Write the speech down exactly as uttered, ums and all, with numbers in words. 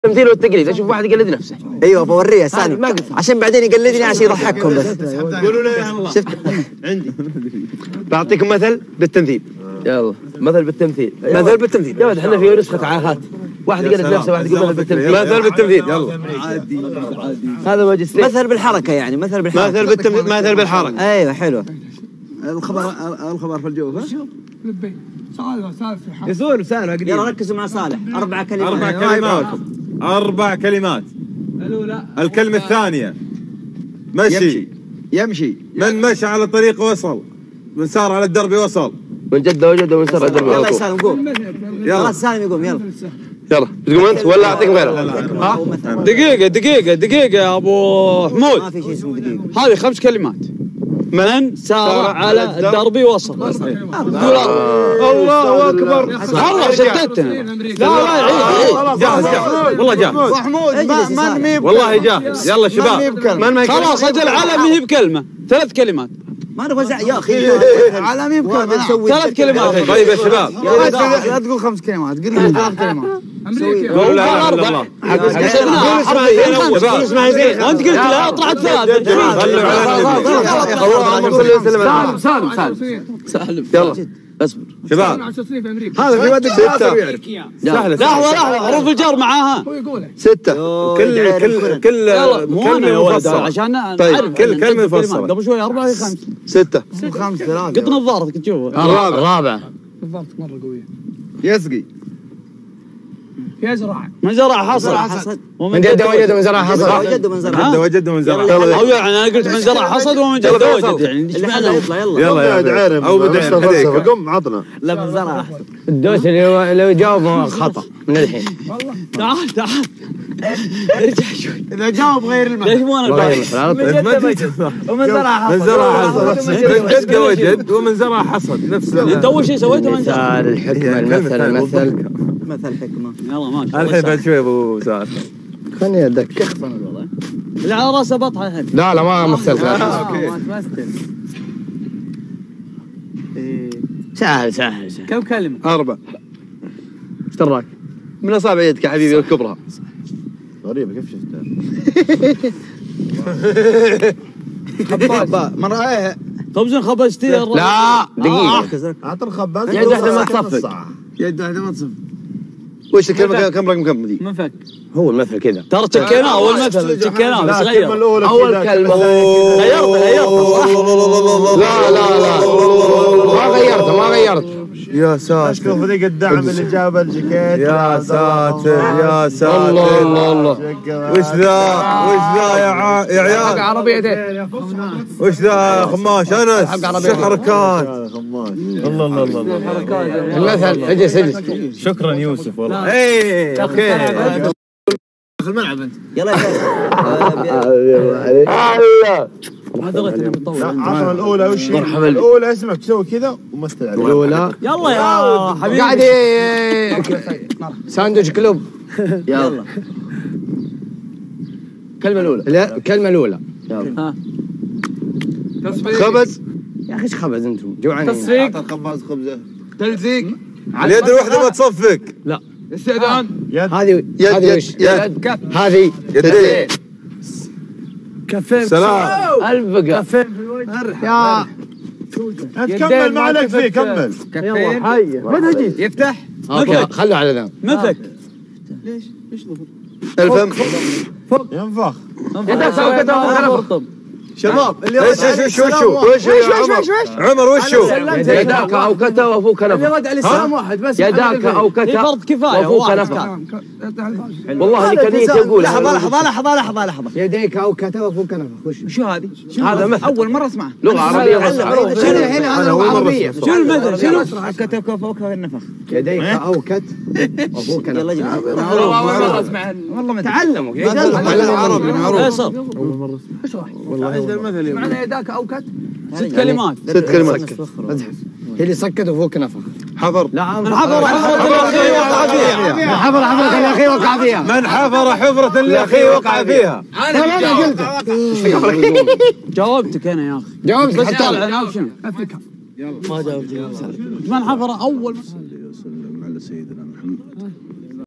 التمثيل والتقليد، اشوف واحد يقلد نفسه. ايوه بوريه ثاني عشان بعدين يقلدني عشان يضحككم بس. قولوا له يا الله. شفت عندي بعطيكم مثل بالتمثيل. يلا مثل بالتمثيل. مثل بالتمثيل يا ولد، احنا في نسخة عاهات. واحد يقلد نفسه، واحد يقول مثل بالتمثيل. مثل بالتمثيل يلا. عادي هذا ماجستير. مثل بالحركة يعني، مثل بالحركة. مثل بالتمثيل، مثل بالحركة. ايوه حلو. الخبر الخبر في الجوف. لبيك. سؤال سؤال في الحرب. يسولف سالفه قديمه. يلا ركزوا مع صالح. اربع كلمات. اربع كلمات. اربع كلمات. الاولى الكلمه الثانيه مشي. يمشي. من مشى على طريق وصل، من سار على الدرب وصل. من جد وجد ومن سر الدرب. يلا يا سالم قوم. يلا خلاص سالم يقوم يلا. يلا تقوم انت ولا اعطيكم غيره؟ دقيقة دقيقة دقيقة يا ابو حمود. ما في شيء اسمه دقيقة. هذه خمس كلمات. من سار على الدرب وصل. الله اكبر. والله شتتنا. لا لا عيد. جاهز جاهز والله جاهز. محمود من مي والله جاهز. يلا شباب. من خلاص اجل على ما هي بكلمة، ثلاث كلمات. ما نبغى زع يا اخي. على مي بكلمة. ثلاث كلمات. طيب يا شباب لا تقول خمس كلمات، قل لي ثلاث كلمات. امريكا. قولوا لا اله الا الله. اسمعي زين. وانت قلت لا طلعت ثلاث. صلوا على النبي. سالم سالم سالم سالم يلا اصبر شباب تصنيف في امريكا. هذا في ودك ستة. يعرف. سهلة لحظة لحظة، حروف الجر معاها. هو يقولها. ستة. كل كل كل يلا مو انا يا كلمة ولد مفصلة. عشان نعرف. طيب كل كلمة مفصلة. قبل شوي أربعة هي خمس. ستة. خمس ثلاثة. قط نظارتك تشوفها. الرابع الرابع بالضبط مرة قوية. يسقي. يزرع. من زرع حصد. حصد. من جد وجد ومن زرع حصد. وجد ومن زرع. جد وجد ومن زرع. أو يعني أنا قلت من زرع حصد ومن جد وجد، يعني ايش اللي معنى؟ حدا يطلع يلا. يلا يلا او بدأ يحرق. قم عطنا. لا من زرع احسن. الدوس اللي لو يجاوب خطأ من الحين. تعال تعال ارجع شوي. إذا جاوب غير المعنى. ليش مو انا الباقي؟ ومن زرع من زرع حصد. من جد وجد ومن زرع حصد. نفس انت اول شيء سويته من زرع. مثال الحكمة المثل المثل مثل حكمة. يلا ماشي. الحين بعد شوي ابو سعد. خلني ادك. اللي على راسه بطحه الحين. لا لا ما مثلت. ما تمثل. سهل سهل سهل. كم كلمة؟ أربع. ايش دراك؟ من اصابع يدك يا حبيبي الكبرى. غريبة كيف شفتها؟ خباز. مرة ايه خبز خبزتي. لا دقيقة. اعطى الخباز. يد واحدة ما تصفق. يد واحدة ما تصفق. وش الكلمة كم رقم كم دي؟ منفك. هو المثل كذا. ترى تشكيناه اول مثل تشكيناه بس غير. اول كلمة غيرت غيرت. لا لا لا ما غيرت ما غيرت. يا ساتر. اشكر فريق الدعم اللي جاب الجاكيت. يا ساتر يا ساتر. الله الله الله. وش ذا وش ذا يا ع... يا عيال. عربيتين. وش ذا يا خماش انس. شو الحركات. الله الله الله. المثل اجلس اجلس. شكرا يوسف والله. ايه اوكي. في الملعب انت. يلا يا ما دريت انه متطور. عطنا الاولى وش هي؟ مرحبا. الاولى اسمك تسوي كذا ومثل عليه. الاولى يلا يا حبيبي. قاعد ساندويتش كلوب. يلا. الكلمة الأولى. لا الكلمة الأولى. ها. خبز. يا أخي إيش خبز أنتم؟ جوعانين. تصفيق. الخباز خبزه. تلزيق. اليد الواحدة ما تصفق. استئذان. هذه هذه وش؟ يد. كف. هذه يدين. كفين. سلام. البقى. كفين في الوجه. يا انت كمل ما عليك فيه كمل. كفين. وين جيت؟ يفتح. اوكي خلوا على ذا. مثك. الفم. ينفخ. يدك او كتف. شباب اللي ايش ايش وش وش وش يا عمر. عمر وش هو؟ يداك او كتف وفوق اللي نفخ. رد على السلام واحد بس. يداك او في كتف فرض كفاية. وفوق واحد نفخ. كان. والله اللي كان يقول لحظة لحظة لحظة لحظة لحظة. يديك او كتف وفوق نفخ. وش شو هذه؟ هذا مثل أول مرة أسمعه. لغة عربية بس. شنو هنا هذا عربية. شنو المثل؟ شنو؟ كتف فوق النفخ. يديك او كتف وفوق يلا نفخ. جماعة. والله أول مرة أسمع. والله ما تعلموا تعلم عربي معروف. ايسر. معنى يداك أو كت. ست كلمات. ست كلمات. هي اللي سكت وفوق نفخ. حفر. لا حفر حفرة الأخي وقع فيها. حفر حفرة الأخي وقع فيها. من حفر حفرة لأخي وقع فيها. أنا قلت. جاوبتك أنا يا أخي. جاوبتك بس حتى على أوبشن. ما جاوبت. من حفر أول.